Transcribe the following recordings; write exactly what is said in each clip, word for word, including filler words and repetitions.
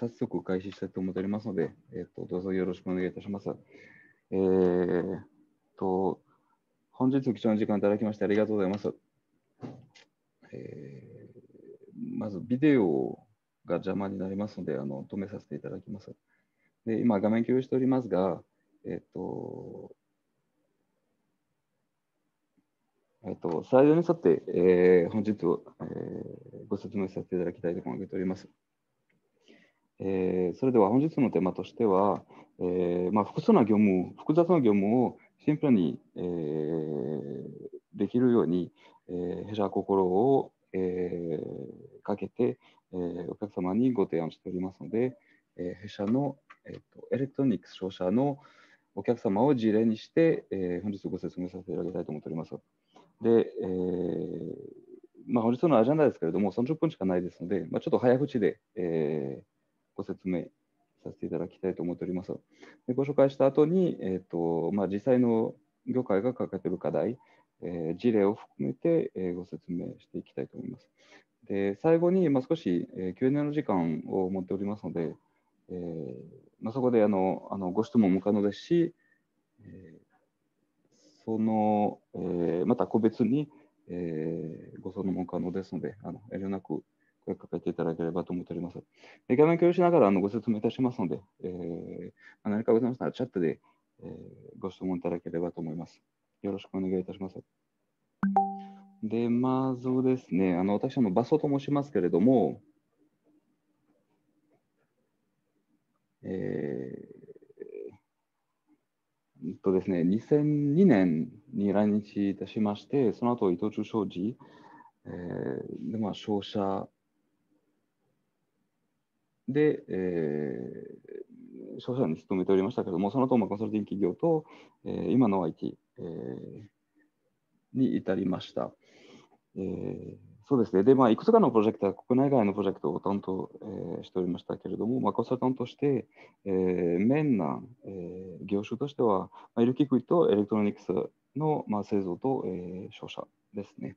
早速開始したいと思っておりますので、えーと、どうぞよろしくお願いいたします。えーと、本日貴重な時間いただきましてありがとうございます。えー、まず、ビデオが邪魔になりますので、あの止めさせていただきます。で、今、画面共有しておりますが、えっ、ー、と、えっと、スライドに沿って、えー、本日、えー、ご説明させていただきたいと考えております。えー、それでは本日のテーマとしては、えーまあ、複数の業務、複雑な業務をシンプルに、えー、できるように、えー、弊社は心を、えー、かけて、えー、お客様にご提案しておりますので、えー、弊社の、えーと、エレクトロニクス商社のお客様を事例にして、えー、本日ご説明させていただきたいと思っております。で、えーまあ、本日のアジェンダですけれども、さんじゅっぷんしかないですので、まあ、ちょっと早口で、えー、ご説明させていただきたいと思っております。でご紹介した後に、えーとまあ、実際の業界が抱えている課題、えー、事例を含めて、えー、ご説明していきたいと思います。で最後に、まあ、少し、えー、キューエンエー の時間を持っておりますので、えーまあ、そこであのあのご質問も可能ですし、えーその、えー、また個別に、えー、ご相談も可能ですので、あの遠慮なく声かけていただければと思っております。で画面共有しながらあのご説明いたしますので、えー、何かございましたらチャットで、えー、ご質問いただければと思います。よろしくお願いいたします。で、まずですね、あの私のバソと申しますけれども、えーえっとですね、にせんにねんに来日いたしまして、その後伊藤忠商事、えーでまあ、商社で、えー、商社に勤めておりましたけれども、その後もコンサルティング企業と、えー、今の アイティー、えー、に至りました。えー、そうですね。で、まあ、いくつかのプロジェクトは国内外のプロジェクトを担当、えー、しておりましたけれども、まあ、コンサルタントとして、えー、メインな、えー、業種としては、まあ、エレキクイット、エレクトロニクスの、まあ、製造と、えー、商社ですね。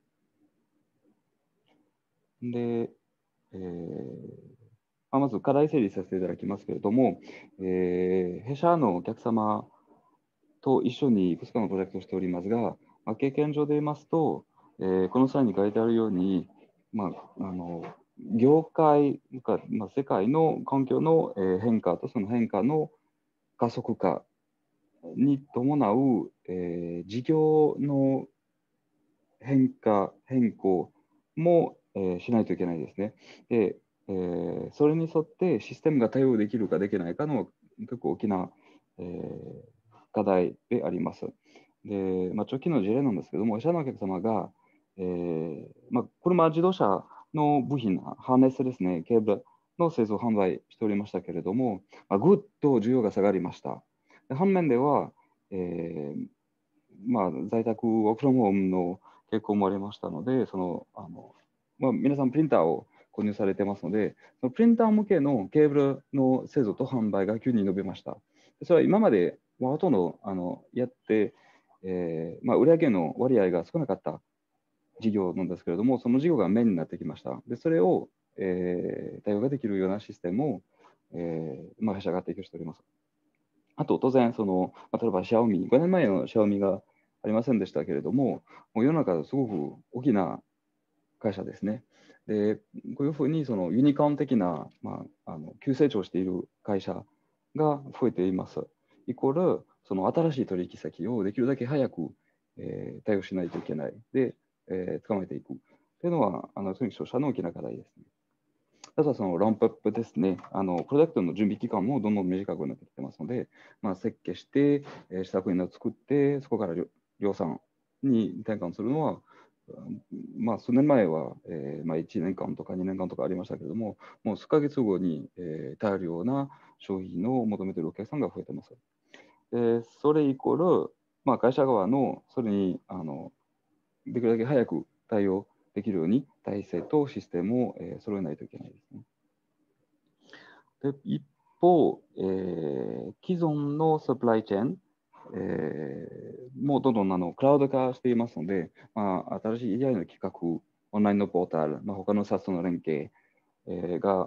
で、えーまず課題整理させていただきますけれども、えー、弊社のお客様と一緒にいくつかのプロジェクトをしておりますが、まあ、経験上で言いますと、えー、この際に書いてあるように、まあ、あの業界か、まあ、世界の環境の変化とその変化の加速化に伴う、えー、事業の変化、変更も、えー、しないといけないですね。で、えー、それに沿ってシステムが対応できるかできないかの結構大きな、えー、課題であります。で、まあ、直近の事例なんですけども、社のお客様が、えーまあ、車自動車の部品、ハーネスですね、ケーブルの製造販売しておりましたけれども、まあ、ぐっと需要が下がりました。で反面では、えーまあ、在宅ワークフロムホームの傾向もありましたので、そのあのまあ、皆さんプリンターを購入されてますので、そのプリンター向けのケーブルの製造と販売が急に伸びました。それは今までほとんどあのやって、えーまあ、売上の割合が少なかった事業なんですけれども、その事業がメインになってきました。でそれを、えー、対応ができるようなシステムを、えーまあ、会社が提供しております。あと、当然、その、例えば、シャオミ、ごねんまえのシャオミがありませんでしたけれども、もう世の中ですごく大きな会社ですね。で、こういうふうにそのユニコーン的な、まあ、あの急成長している会社が増えています。イコール、その新しい取引先をできるだけ早く、えー、対応しないといけない。で、えー、捕まえていく。というのは、あのとにかく商社の大きな課題ですね。ただそのランプアップですね、あのプロダクトの準備期間もどんどん短くなってきてますので、まあ、設計して、えー、試作品を作って、そこから量産に転換するのは、まあ、数年前は、えーまあ、いちねんかんとかにねんかんとかありましたけれども、もう数ヶ月後に、えー、耐えるような商品を求めているお客さんが増えています。でそれイコール、まあ、会社側のそれにあのできるだけ早く対応できるように体制とシステムを、えー、揃えないといけないですね。で一方、えー、既存のサプライチェーン、えー、もうどんどんあのクラウド化していますので、まあ、新しい エーアイ の企画、オンラインのポータル、まあ、他の サース の連携、えー、が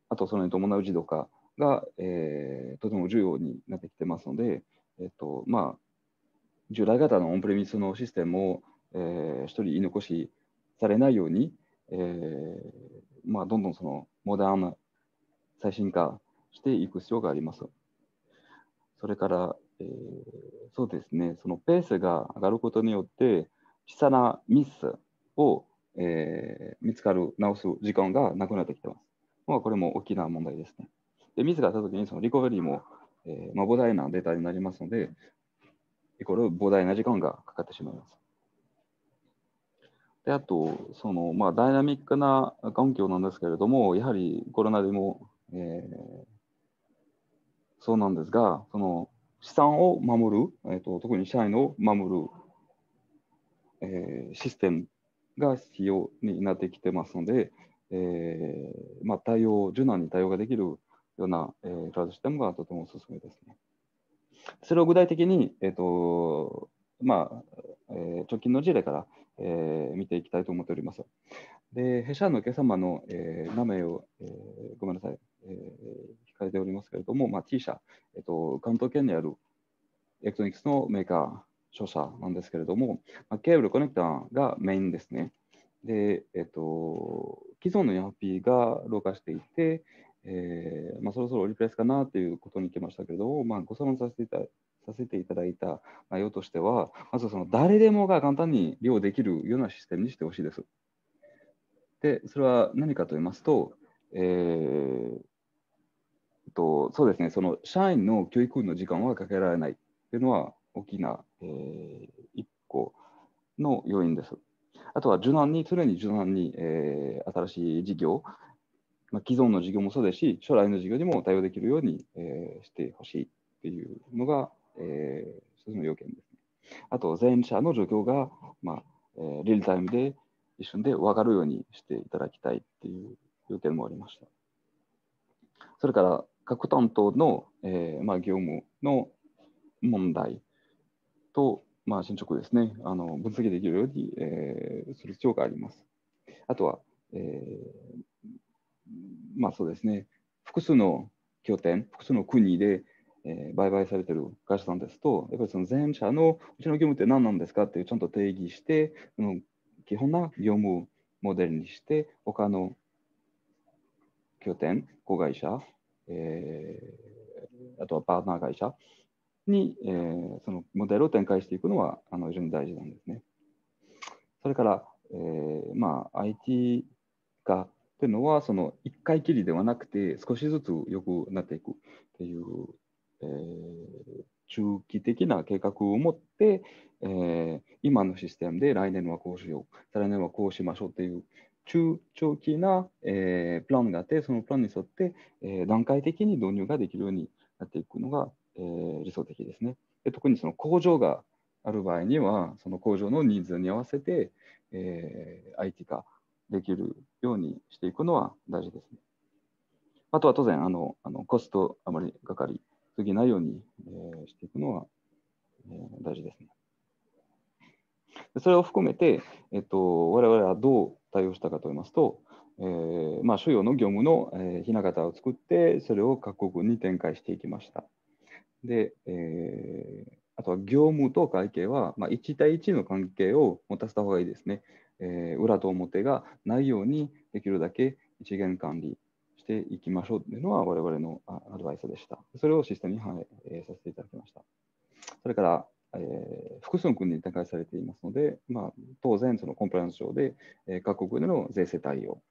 あとそれに伴う自動化が、えー、とても重要になってきてますので、えっとまあ、従来型のオンプレミスのシステムを、えー、一人言い残しされないように、えーまあ、どんどんそのモダンな最新化していく必要があります。それから、えー、そうですね、そのペースが上がることによって、小さなミスを、えー、見つかる、直す時間がなくなってきてます。まあ、これも大きな問題ですね。で、ミスがあったときに、そのリコベリーも、えーまあ、膨大なデータになりますので、イコール膨大な時間がかかってしまいます。で、あと、その、まあ、ダイナミックな環境なんですけれども、やはりコロナでも、えー、そうなんですが、その資産を守る、えーと、特に社員を守る、えー、システムが必要になってきてますので、えーまあ、対応、柔軟に対応ができるような、えー、クラウドシステムがとてもおすすめですね。それを具体的に、えーとまあえー、直近の事例から、えー、見ていきたいと思っております。で、弊社のお客様の、えー名前を、えーごめんなさい、えー控えておりますけれども、まあ、T 社、えっと、関東圏にあるエレクトロニクスのメーカー、商社なんですけれども、まあ、ケーブルコネクターがメインですね。で、えっと、既存の イーアールピー が老化していて、えーまあ、そろそろリプレイスかなということに来ましたけれども、まあ、ご相談させていたさせていただいた内容としては、まずその誰でもが簡単に利用できるようなシステムにしてほしいです。で、それは何かと言いますと、えーとそうですね、その社員の教育の時間はかけられないというのは大きな、えー、一個の要因です。あとは柔軟に、常に柔軟に、えー、新しい事業、まあ、既存の事業もそうですし、将来の事業にも対応できるように、えー、してほしいというのが、えー、一つの要件ですね。あと、全社の状況が、まあえー、リアルタイムで一瞬で分かるようにしていただきたいという要件もありました。それから各担当の、えーまあ、業務の問題と、まあ、進捗ですね、あの分析できるように、えーする必要があります。あとは、えーまあそうですね、複数の拠点、複数の国で、えー売買されている会社さんですと、やっぱりその全社のうちの業務って何なんですかっていうちゃんと定義して、その基本な業務モデルにして、他の拠点、子会社、えー、あとはパートナー会社に、えー、そのモデルを展開していくのはあの非常に大事なんですね。それから、えーまあ、アイティー 化っていうのは、そのいっかいきりではなくて、少しずつ良くなっていくっていう、えー、中期的な計画を持って、えー、今のシステムで来年はこうしよう、再来年はこうしましょうっていう中長期な、えー、プランがあって、そのプランに沿って、えー、段階的に導入ができるようになっていくのが、えー、理想的ですね。で特にその工場がある場合には、その工場のニーズに合わせて、えー、アイティー 化できるようにしていくのは大事ですね。あとは当然、あの、あのコストあまりかかりすぎないように、えー、していくのは、えー、大事ですね。それを含めて、えっと、我々はどう対応したかと言いますと、えーまあ、主要の業務の、えー、ひな形を作って、それを各国に展開していきました。で、えー、あとは業務と会計は、まあ、いち対いちの関係を持たせた方がいいですね。えー、裏と表がないように、できるだけ一元管理していきましょうというのは、我々のアドバイスでした。それをシステムに反映させていただきました。それから、えー、複数の国に展開されていますので、まあ、当然、そのコンプライアンス上で、えー、各国での税制対応、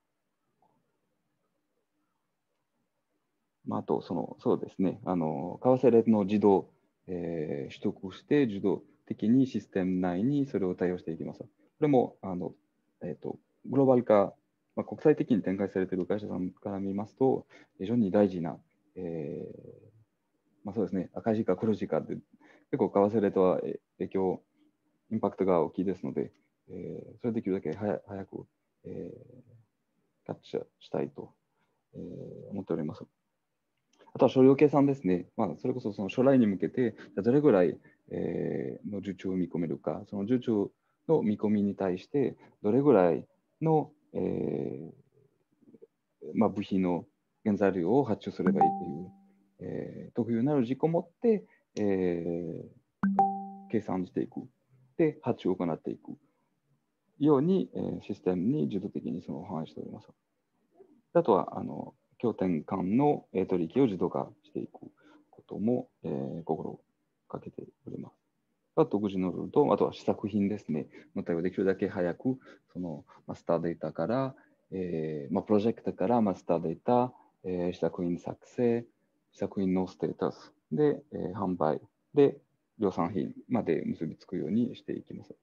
まあ、あとその、そうですね、あの為替レートの自動、えー、取得して、自動的にシステム内にそれを対応していきます。これもあの、えーと、グローバル化、まあ、国際的に展開されている会社さんから見ますと、非常に大事な、えーまあ、そうですね、赤字か黒字かで、結構為替レートは影響、インパクトが大きいですので、えー、それできるだけ早早く、えー、キャッチしたいと、えー、思っております。あとは所要計算ですね。まあ、それこそその将来に向けて、どれぐらい、えー、の受注を見込めるか、その受注の見込みに対して、どれぐらいの、えーまあ、部品の原材料を発注すればいいという、えー、特有なる軸を持って、えー、計算していく。で、発注を行っていくように、えー、システムに自動的にその反映しております。あとは、あの、経典間の取引を自動化していくことも、えー、心がけております。独自のルールと、あとは試作品ですね、の対応できるだけ早く、そのマスターデータから、えーまあ、プロジェクトからマスターデータ、えー、試作品作成、試作品のステータスで、えー、販売で、量産品まで結びつくようにしていきます。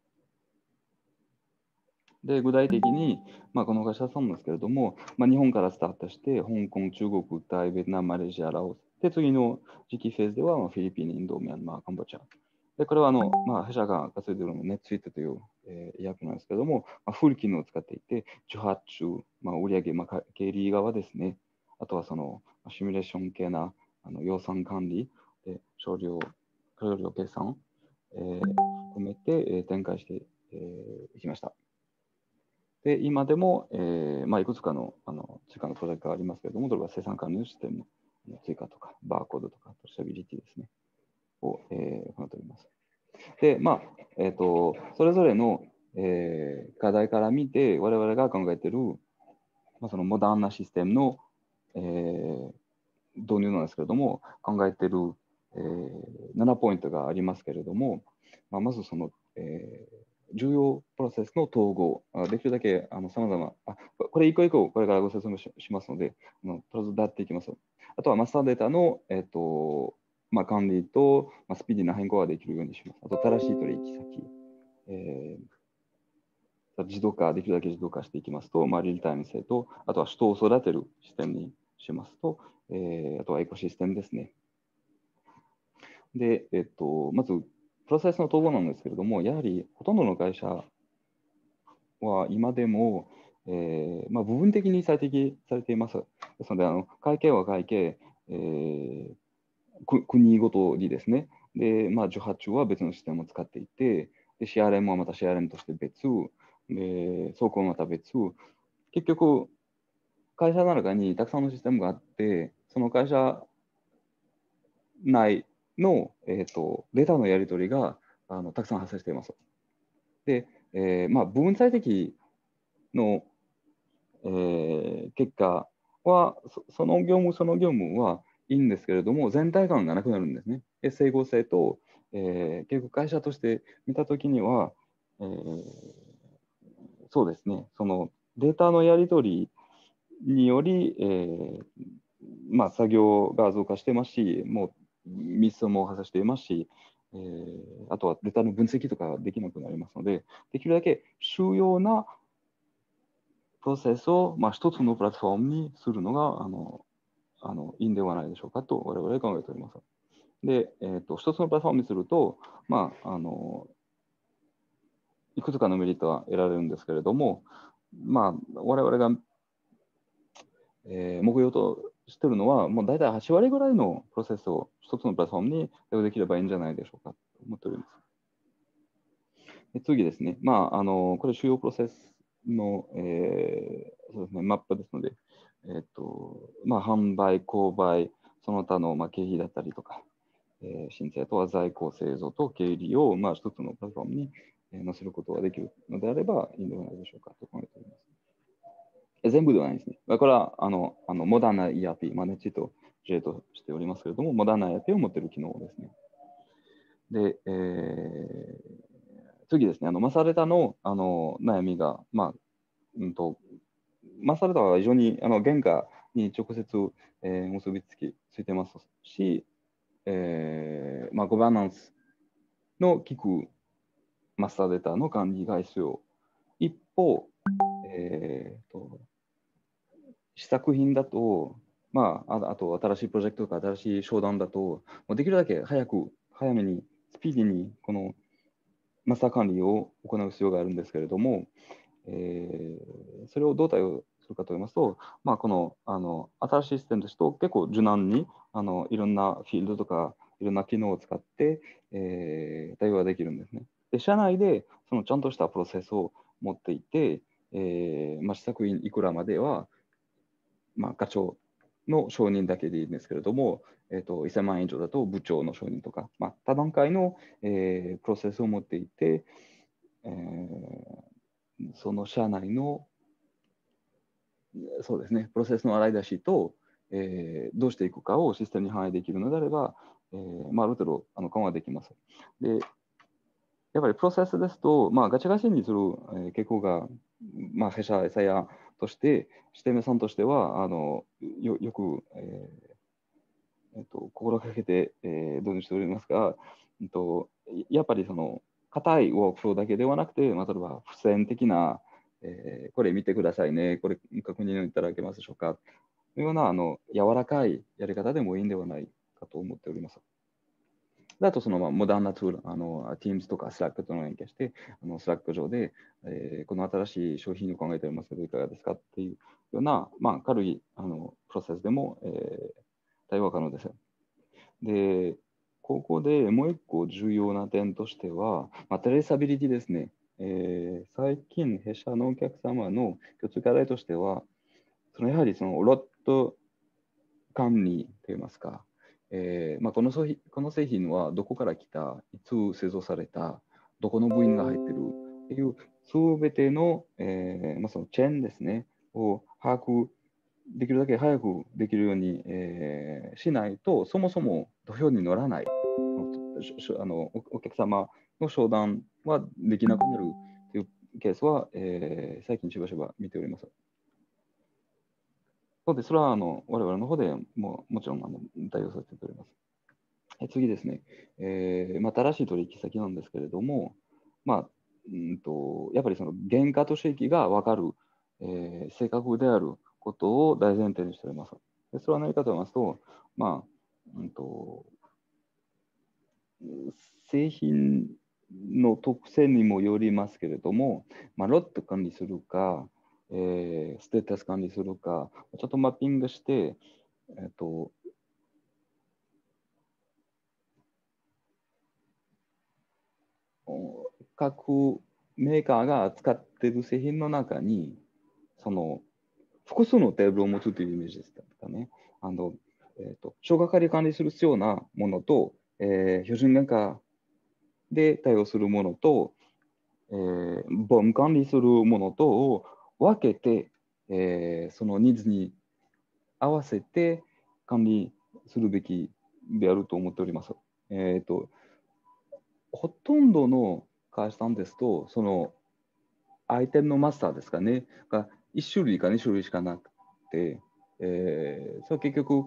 で、具体的に、まあ、この会社さんですけれども、まあ、日本からスタートして、香港、中国、タイ、ベトナム、マレーシア、ラオス。で、次の時期フェーズでは、まあ、フィリピン、インド、ミャンマー、カンボジア。で、これは、あの、まあ、弊社が稼いでいるのネットスイートという、えー、役なんですけれども、まあ、フル機能を使っていて、受発注、まあ、売上、まあ、経理側ですね。あとは、その、シミュレーション系な、あの予算管理、で少量、少量計算、えー、含めて、えー、展開してい、えー、きました。で、今でも、えーまあ、いくつかのあの追加のプロジェクトがありますけれども、例えば生産管理のシステムの追加とか、バーコードとか、スタビリティですね、を、えー、行っております。で、まあ、えっ、ー、と、それぞれの、えー、課題から見て、我々が考えている、まあ、そのモダンなシステムの、えー、導入なんですけれども、考えている、えー、ななポイントがありますけれども、まあ、まずその、えー重要プロセスの統合、できるだけさまざま、これ一個一個これからご説明 し, しますので、あのとりあえずやっていきます。あとはマスターデータの、えーとまあ、管理と、まあ、スピーディーな変更ができるようにします。あと正しい取引先、えー、自動化、できるだけ自動化していきますと、まあ、リールタイム性と、あとは人を育てるシステムにしますと、えー、あとはエコシステムですね。で、えっと、まず、プロセスの統合なんですけれども、やはりほとんどの会社は今でも、えーまあ、部分的に最適されています。ですので、あの会計は会計、えー、国ごとにですね、で、まあ、受発注は別のシステムを使っていて、で シーアールエム はまた シーアールエム として別、で倉庫はまた別、結局、会社の中にたくさんのシステムがあって、その会社内の、えーと、データのやり取りがあのたくさん発生しています。で、えーまあ、部分最適の、えー、結果はそ、その業務その業務はいいんですけれども、全体感がなくなるんですね。で整合性と、えー、結局会社として見たときには、えー、そうですね、そのデータのやり取りにより、えーまあ、作業が増加していますし、もうミスも発生していますし、えー、あとはデータの分析とかできなくなりますので、できるだけ主要なプロセスを、まあ、一つのプラットフォームにするのがあのあのいいんではないでしょうかと我々は考えております。で、えーと、一つのプラットフォームにすると、まあ、あのいくつかのメリットは得られるんですけれども、まあ、我々が、えー、目標としているのは、もう大体はち割ぐらいのプロセスを一つのプラットフォームに対応できればいいんじゃないでしょうかと思っております。で次ですね、まあ、あのこれ主要プロセスの、えーそうですね、マップですので、えーとまあ、販売、購買、その他の、まあ、経費だったりとか、えー、申請とは在庫、製造と経理を、まあ、一つのプラットフォームに、えー、載せることができるのであればいいのではないでしょうかと考えております。え全部ではないですね。これはあのあのモダンな イーアールピー、マネチと ジェイ としておりますけれども、モダンな イーアールピー を持っている機能ですね。で、えー次ですね、あのマサレタのあの悩みが、まあうんと、マサレタは非常にあの原価に直接、えー、結びつきついてますし、えーまあ、ゴバナンスの効くマスターデータの管理が必要。一方、えーと、試作品だと、まあ、ああと新しいプロジェクトとか新しい商談だと、できるだけ早く、早めに、スピーディーにこのマスター管理を行う必要があるんですけれども、えー、それをどう対応するかと言いますと、まあ、このあの新しいシステムですと結構柔軟にあのいろんなフィールドとかいろんな機能を使って、えー、対応ができるんですね。で社内でそのちゃんとしたプロセスを持っていて、えーまあ、試作品いくらまでは、まあ、ガチョウの承認だけでいいんですけれども、えー、とせんまん円以上だと部長の承認とか、まあ、多段階の、えー、プロセスを持っていて、えー、その社内のそうですね、プロセスの洗い出しと、えー、どうしていくかをシステムに反映できるのであれば、えーまあ、ある程度あの緩和できます。で、やっぱりプロセスですと、まあ、ガチャガチャにする、えー、傾向が、まあ、弊社、エスアイアールとして、システムさんとしては、あのよよく、えーえっと、心がけて、えー、導入しておりますが、えっと、やっぱりその、硬いワークフローだけではなくて、まあ、例えば、付箋的な、えー、これ見てくださいね、これ確認いただけますでしょうか、のようなあの柔らかいやり方でもいいんではないかと思っております。あと、そのまあモダンなツール、あの Teams とか Slack との連携して、あの Slack 上で、えー、この新しい商品を考えておりますけど、いかがですかっていうような、まあ、軽いあのプロセスでも、えー、対応可能です。で、ここでもう一個重要な点としては、まあ、トレーサビリティですね。えー、最近、弊社のお客様の共通課題としては、そのやはりそのロット管理といいますか、えーまあ、この商品この製品はどこから来た、いつ製造された、どこの部品が入ってるっていう、すべての、えーまあ、そのチェーンですね、を把握できるだけ早くできるように、えーしないと、そもそも土俵に乗らない、あのおお客様の商談はできなくなるというケースは、えー最近しばしば見ております。そうで、それはあの我々の方でももちろんあの対応させております。え次ですね、えーまあ、新しい取引先なんですけれども、まあ、うんとやっぱりその原価と収益が分かる、えー正確であることを大前提にしております。でそれは何かと言いますと、まあうんと、製品の特性にもよりますけれども、まあ、ロット管理するか、えーステータス管理するか、ちょっとマッピングして、えっと、各メーカーが扱っている製品の中に、その複数のテーブルを持つというイメージですかね。あのえーと、小掛かり管理する必要なものと、えー標準原価で対応するものと、えー、ボム管理するものとを分けて、えーそのニーズに合わせて管理するべきであると思っております。えーと、ほとんどの会社さんですと、そのアイテムのマスターですかね、がいち種類かに種類しかなくて、えーそれ結局、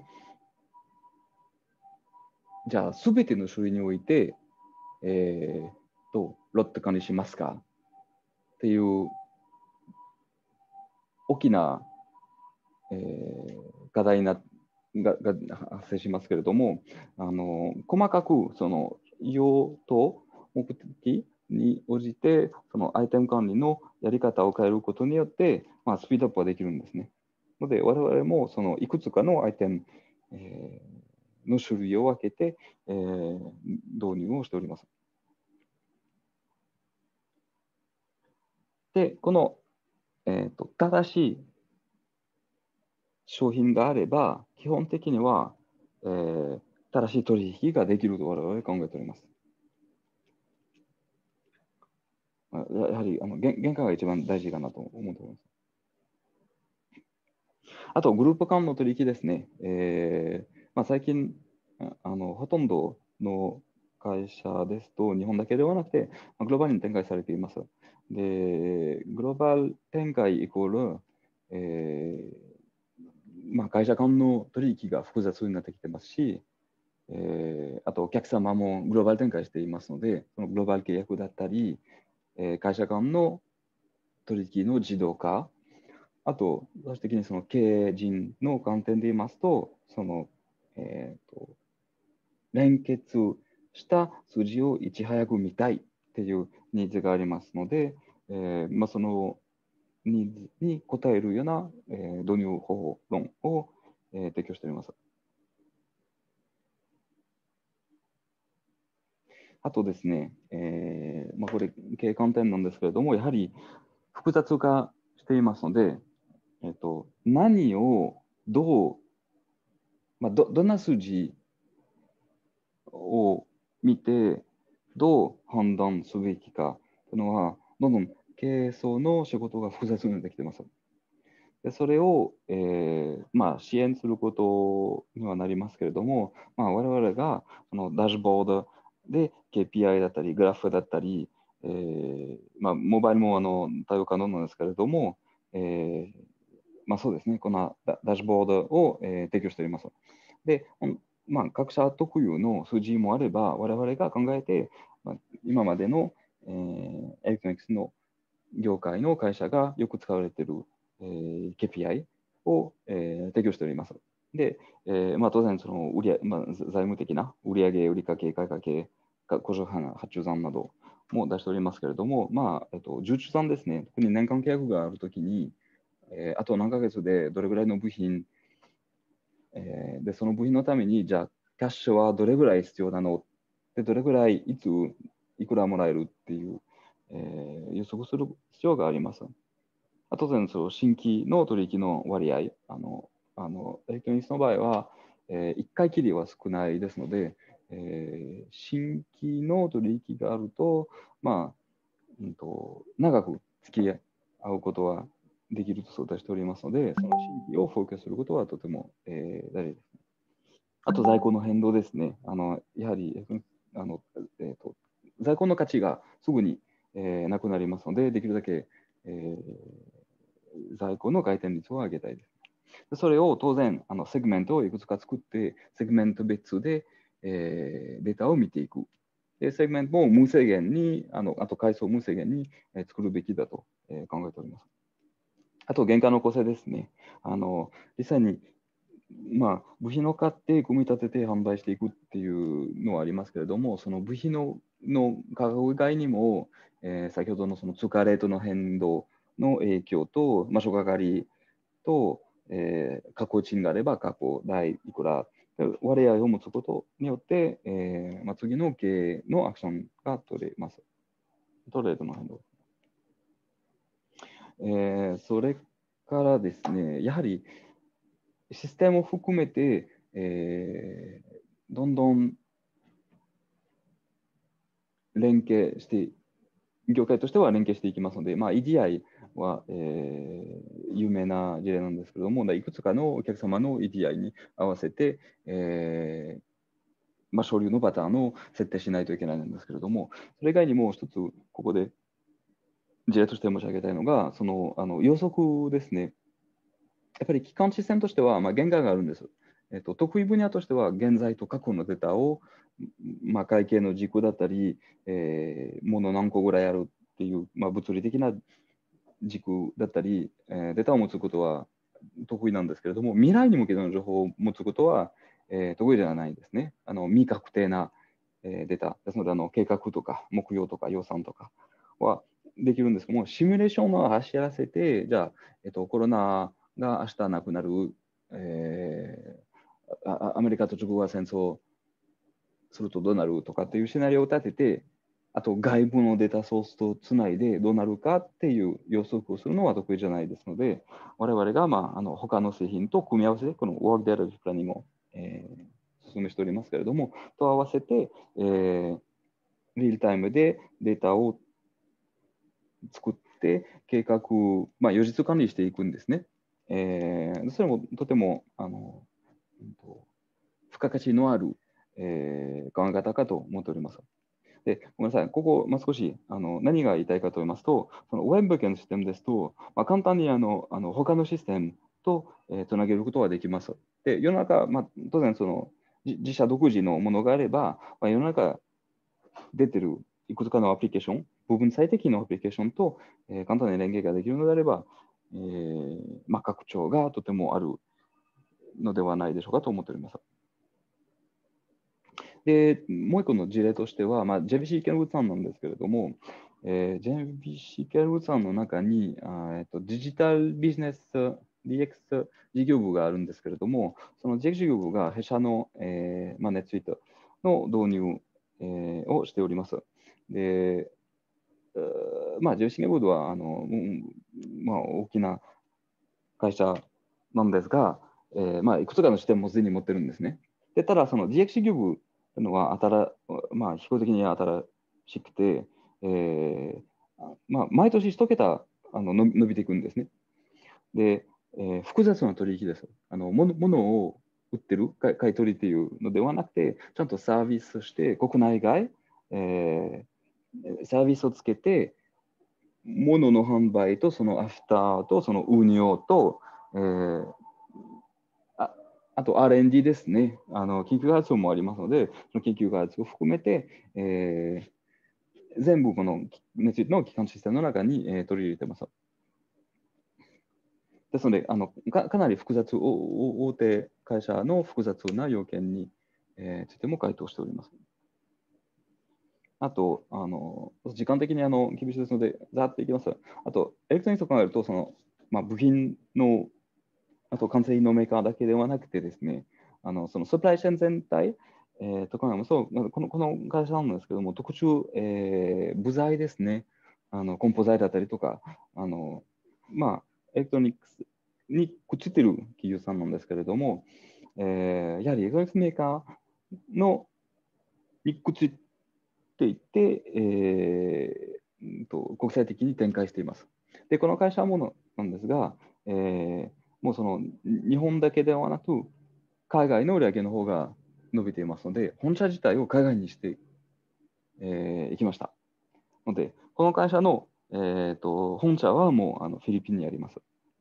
じゃあ、すべての種類において、えー、とロット管理しますかっていう大きな、えー課題ながが発生しますけれども、あの細かくその用途、目的に応じて、そのアイテム管理のやり方を変えることによって、まあ、スピードアップはできるんですね。ので、我々もそのいくつかのアイテム、えーの種類を分けて、えー導入をしております。で、この、えーと、正しい商品があれば、基本的には、えー正しい取引ができると我々は考えております。やはりあの原原価が一番大事かなと思っております。あと、グループ間の取引ですね。えーまあ、最近あの、ほとんどの会社ですと、日本だけではなくて、グローバルに展開されています。で、グローバル展開イコール、えーまあ、会社間の取引が複雑になってきてますし、えーあとお客様もグローバル展開していますので、そのグローバル契約だったり、えー会社間の取引の自動化、あと、最終的にその経営陣の観点で言いますと、その、えーと、連結した数字をいち早く見たいっていうニーズがありますので、えーまあ、そのニーズに応えるような、えー導入方法論を、えー提供しております。あとですね、えーまあ、これ、経営観点なんですけれども、やはり複雑化していますので、えっと、何をどうまあ、ど, どんな数字を見て、どう判断すべきかというのは、どんどん経営層の仕事が複雑になってきています。でそれを、えーまあ、支援することにはなりますけれども、まあ、我々がそのダッシュボードで ケーピーアイ だったり、グラフだったり、えーまあ、モバイルもあの対応可能なんですけれども、えーまあ、そうですね、このダダッシュボードを、えー提供しております。で、まあ、各社特有の数字もあれば、我々が考えて、まあ、今までの、えーエレクトロニクスの業界の会社がよく使われている、えー、ケーピーアイ を、えー、提供しております。で、えーまあ、当然その売り、まあ、財務的な売上、売掛、買掛、工場発注残なども出しておりますけれども、まあえっと、受注残ですね、特に年間契約があるときに、えー、あと何ヶ月でどれぐらいの部品、えー、でその部品のために、じゃあ、キャッシュはどれぐらい必要なので、どれぐらいいついくらもらえるっていう、えー、予測する必要があります。当然、その新規の取引の割合、あのあのエレクトロニクスの場合は、えー、いっかいきりは少ないですので、えー、新規の取引があると、まあうん、と長く付き合うことはできると想定しておりますので、その新規をフォーカスすることはとても、えー、大事です。あと、在庫の変動ですね。あのやはりあの、えーと、在庫の価値がすぐに、えー、なくなりますので、できるだけ、えー、在庫の回転率を上げたいです。それを当然、あのセグメントをいくつか作って、セグメント別で、えー、データを見ていく。でセグメントも無制限に、あのあと階層無制限に、えー、作るべきだと、えー、考えております。あと、原価の構成ですね。あの実際にまあ、部品を買って組み立てて販売していくっていうのはありますけれども、その部品のの価格以外にも、えー、先ほどのその通貨レートの変動の影響と、まあ、諸掛かりと、えー、加工賃があれば加工代いくら割合を持つことによって、えーまあ、次の経営のアクションが取れます。トレードの変動。えー、それからですね、やはりシステムを含めて、えー、どんどん連携して、業界としては連携していきますので、まあ、イーディーアイ は、えー、有名な事例なんですけれども、いくつかのお客様の イーディーアイ に合わせて、えーまあ、省流のパターンを設定しないといけないんですけれども、それ以外にも一つ、ここで事例として申し上げたいのが、そのあの予測ですね。やっぱり基幹システムとしては、まあ、限界があるんです。えっと、得意分野としては、現在と過去のデータを、まあ、会計の軸だったり、えー、もの何個ぐらいあるっていう、まあ、物理的な軸だったり、えー、データを持つことは得意なんですけれども、未来に向けての情報を持つことは、えー、得意ではないんですね。あの未確定な、えー、データですので、あの計画とか目標とか予算とかはできるんですけども、シミュレーションを走らせて、じゃあ、えっと、コロナが明日なくなる、えー、アメリカと中国が戦争するとどうなるとかっていうシナリオを立てて、あと外部のデータソースとつないでどうなるかっていう予測をするのは得意じゃないですので、我々が、まあ、あの他の製品と組み合わせて、このワークデータリプランにも、えー、進めしておりますけれども、と合わせて、えー、リールタイムでデータを作って計画、まあ、予実管理していくんですね。えー、それもとてもあの付加価値のある、えー、考え方かと思っております。でごめんなさい、ここ、まあ、少しあの何が言いたいかと言いますと、そのウェブ系のシステムですと、まあ、簡単にあのあの他のシステムと、えー、つなげることができます。で世の中、まあ、当然その自社独自のものがあれば、まあ、世の中出てるいくつかのアプリケーション、部分最適のアプリケーションと、えー、簡単に連携ができるのであれば、えーまあ、拡張がとてもあるのではないでしょうかと思っております。で、もう一個の事例としては、まあ、ジェービーシー ケルブツ案なんですけれども、えー、ジェービーシー ケルブツ案の中にあ、えっと、デジタルビジネス ディーエックス 事業部があるんですけれども、その ジェービーシー 事業部が弊社の、えーまあ、ネットスイートの導入、えー、をしております。で、まあ、ジェービーシー ケルブはあの、うんまあ、大きな会社なんですが、 えーまあ、いくつかの視点もすでに持ってるんですね。でただ、その ディーエックス 事業部というのは新、まあ、飛行的に新しくて、えーまあ、毎年一桁あの伸び伸びていくんですね。で、えー複雑な取引です。あの物物を売ってる買い買い取りっていうのではなくて、ちゃんとサービスとして国内外、えーサービスをつけて、物の販売とそのアフターとその運用と、えーああと アールエヌディー ですね。あの研究開発もありますので、その研究開発を含めて、えー全部この熱の基幹システムの中に、えー取り入れてます。ですので、あの か, かなり複雑、お大手会社の複雑な要件に、えー、ついても回答しております。あと、あの時間的にあの厳しいですので、ざーっといきます。あと、エレクトロニクスを考えると、そのまあ、部品の、あと完成品のメーカーだけではなくてですね、あのそのサプライチェーン全体、えー、とかもそう、このこの会社なんですけども、特殊、えー、部材ですね、あのコンポ材だったりとか、あのまあ、エレクトロニクスにくっついている企業さんなんですけれども、えー、やはりエレクトロニクスメーカーのにくっついていて、えー、と国際的に展開しています。で、この会社はものなんですが、えー、もうその日本だけではなく、海外の売り上げの方が伸びていますので、本社自体を海外にしてい、えー、きました。ので、この会社の、えー、と本社はもうあのフィリピンにあります。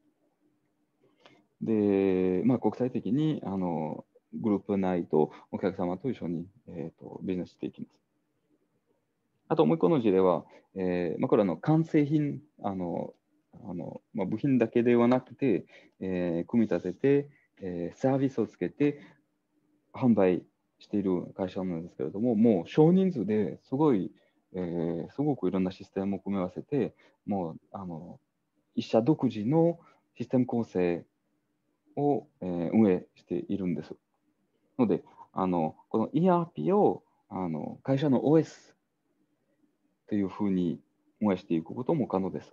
で、まあ、国際的にあのグループ内とお客様と一緒に、えー、とビジネスしていきます。あともう一個の事例は、えーまあ、これはあの完成品、あのあのまあ、部品だけではなくて、えー組み立てて、えーサービスをつけて販売している会社なんですけれども、もう少人数ですごい、えーすごくいろんなシステムを組み合わせて、もうあの一社独自のシステム構成を、えー運営しているんです。ので、あのこの イーアールピー をあの会社の オーエス というふうに運営していくことも可能です。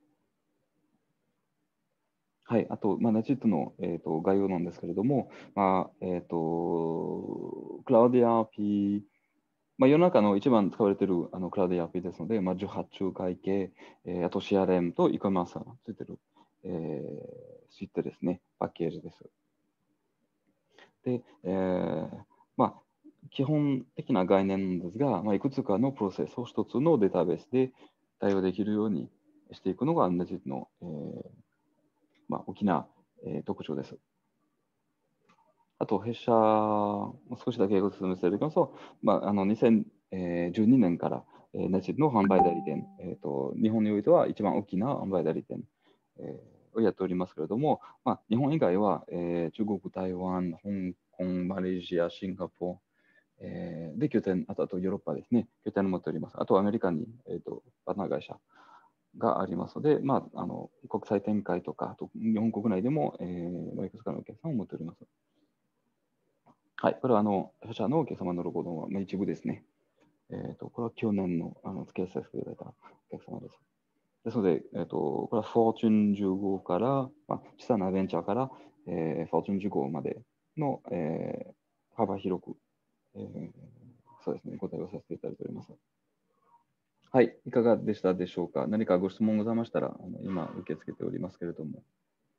はい、あと、まあ、ネチットの、えー、と概要なんですけれども、まあえー、とクラウド イーアールピー、まあ、世の中の一番使われているあのクラウド イーアールピー ですので、まあ、受発注会計、えー、あと シーアールエム と e コマースがついている、えー、スイットですね、パッケージです。で、えーまあ、基本的な概念なんですが、まあ、いくつかのプロセスを一つのデータベースで対応できるようにしていくのがネチットの、えーまあ、大きな、えー特徴です。あと、弊社、少しだけご説明していただきますと、まあ、あのにせんじゅうにねんから、えー、ネチットの販売代理店、えーと、日本においては一番大きな販売代理店、えーをやっておりますけれども、まあ、日本以外は、えー中国、台湾、香港、マレーシア、シンガポール、えーで拠点、あとあとヨーロッパですね、拠点を持っております。あとアメリカに、えーと、パートナー会社がありますので、まあ、あの国際展開とか、あと日本国内でも、えー、いくつかのお客さんを持っております。はい、これはあの弊社のお客様のロゴの一部ですね。えーと、これは去年のあの付き合いさせていただいたお客様です。ですので、えーと、これはフォーチュンじゅうごから、まあ、小さなベンチャーから、えー、フォーチュンじゅうごまでの、えー、幅広く、えー、そうですね、答えをさせていただいております。はい、いかがでしたでしょうか。何かご質問ございましたら、あの今受け付けておりますけれども。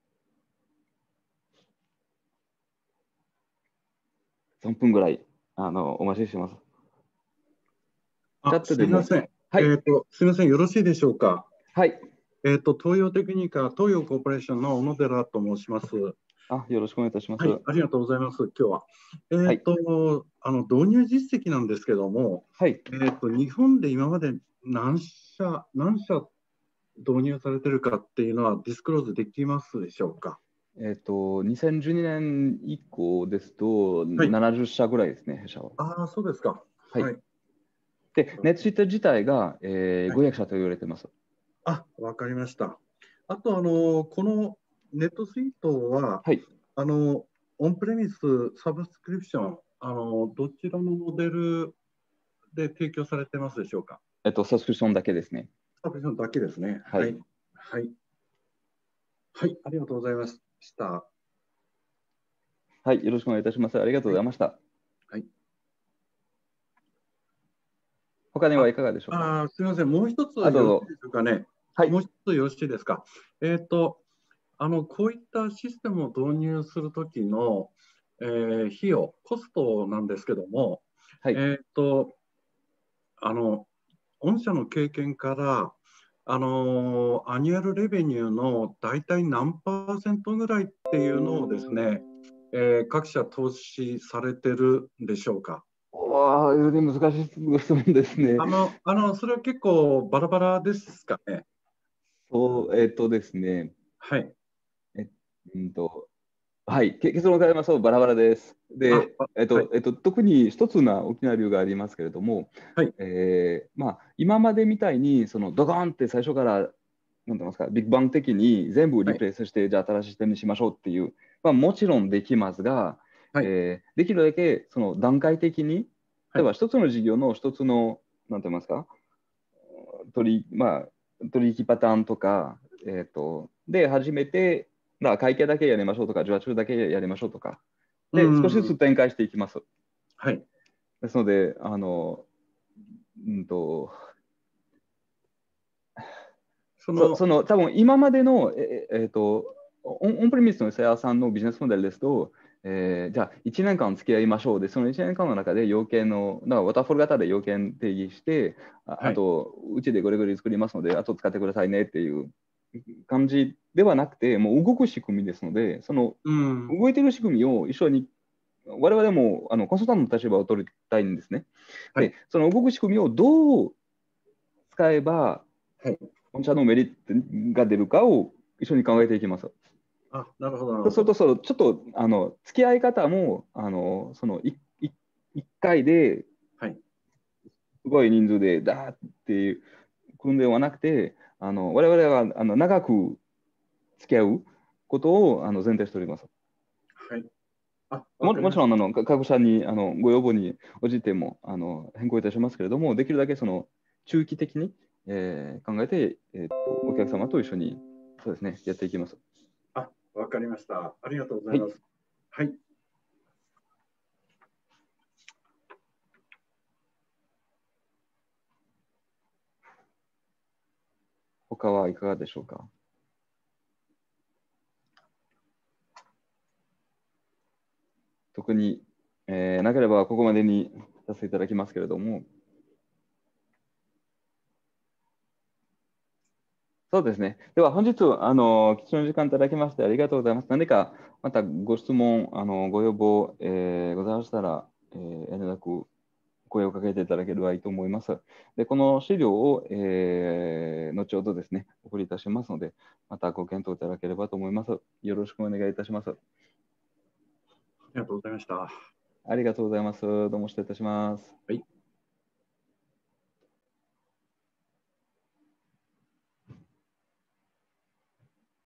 さんぷんぐらいあのお待ちしてます。チャあ、 ットでも。 すみません。 はい、 えっと、すみません。よろしいでしょうか。 はい。 えっと、東洋テクニカ、東洋コーポレーションの小野寺と申します。 あ、よろしくお願いいたします。 はい、ありがとうございます。今日は。えはい。 っと、あの導入実績なんですけども、 はい。 えっと、日本で今まで何社、何社導入されてるかっていうのはディスクローズできますでしょうか。 えっと、にせんじゅうにねん以降ですと、 はい。 ななじゅっしゃぐらいですね、弊社は。 ああ、そうですか。 はい。 はい。 で、ネットシート自体が、えー、 はい、 ごひゃく社と言われています。 あ、わかりました。あと、あの、このネットスイートは、 はい。 あの、オンプレミス、サブスクリプション、あの、どちらのモデルで提供されてますでしょうか。 えっと、サブスクリプションだけですね。 サブスクリプションだけですね。 はい。 はい。はい。はい。ありがとうございました。 はい、よろしくお願いいたします。ありがとうございました。 はい。 他にあ、 はいかがでしょうか。 あー、すみません。もう一つあ、どうぞ。 よろしいでしょうかね。 はい。 もう一つよろしいですか。えっと、あの、こういったシステムを導入するときの、えー費用、コストなんですけども、 はい。 えっと、あの、御社の経験から、あのアニュアルレベニューの大体何パーセントぐらいっていうのをですね、えー各社投資されてるんでしょうか。 わあ、難しい質問ですね。 あの、あの、それは結構バラバラですかね。 そう、えっとですね。 はい。 えうんと、はい、け結論から言いますとバラバラです。 あ、 で、 あはい。 えっとえっと、特に一つな大きな理由がありますけれども、 はい。 えーまあ、今までみたいにそのドカーンって最初からなんて言いますか、ビッグバン的に全部リはい。 プレイスして、じゃあ新しいシステムにしましょうっていう、まあ、もちろんできますが、 はい。 えーできるだけその段階的に、 はい。 例えば一つの事業の一つの、なんて言いますか、取り、まあ、取引パターンとか、えっと、で始めて、まあ、会計だけやりましょうとか、受話中だけやりましょうとか、 うで、少しずつん。 展開していきます。 はい。 ですので、あの、うんと、そ、 その、 その、多分今までの、え、えっと、オン、オンプレミスのセアさんのビジネスモデルですと、えーじゃあいちねんかん付き合いましょうで、そのいちねんかんの中で要件の、だからワタフォール型で要件定義して、あ、 はい。 あと、うちでゴリゴリ作りますので、あと使ってくださいねっていう感じではなくて、もう動く仕組みですので、そのうん。 動いてる仕組みを一緒に、我々もあのコンサルタントの立場を取りたいんですね。 はい。 で、その動く仕組みをどう使えば、 はい。 御社のメリットが出るかを一緒に考えていきます。 あ、なるほど、なるそうほど。 するとその、ちょっとあの付き合い方も、あのそのいいいっかいですはい。 ごい人数でダーっていう組んではなくて、あの我々はあの長く付き合うことをあの前提しております。 はい。あ、わも、 かりました。 もちろんあのか各社にあのご要望に応じてもあの変更いたしますけれども、できるだけその中期的に、えー考えて、えーと、お客様と一緒にそうですね、やっていきます。 あ、わかりました。ありがとうござはい。 います。はい。 他はいかがでしょうか。特に、えーなければここまでにさせていただきますけれども、そうですね。では本日、あの貴重な時間いただきましてありがとうございます。何かまたご質問、あのご要望、えーございましたら、えー遠慮なく声をかけていただければいいと思います。で、この資料を、えー後ほどですね、お送りいたしますので、またご検討いただければと思います。よろしくお願いいたします。 ありがとうございました。はありがとうございます。どうも失礼いたします。 い。